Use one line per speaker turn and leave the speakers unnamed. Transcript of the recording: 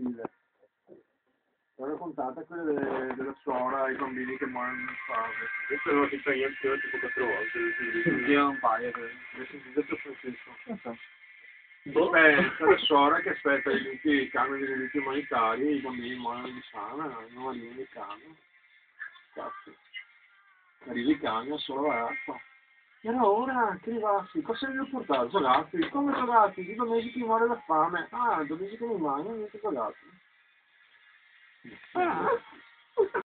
cattive. Ho raccontato quelle della suora ai bambini che muoiono di fame.
Questa l'ho sentita io anch'io tipo 4 volte.
Io un paio, le sentite più Francesco.
Boh.
Aspetta, la suora che aspetta i camion degli aiuti umanitari e i bambini muoiono di fame, non arrivano i camion. Cazzo. Arriva i camion, solo ragazza. E allora, che ragazzi, cosa devo portare? Ragazzi, come ragazzi? Di 2 mesi che muore la fame. Ah, 2 mesi che mi mangiano, niente ragazzi.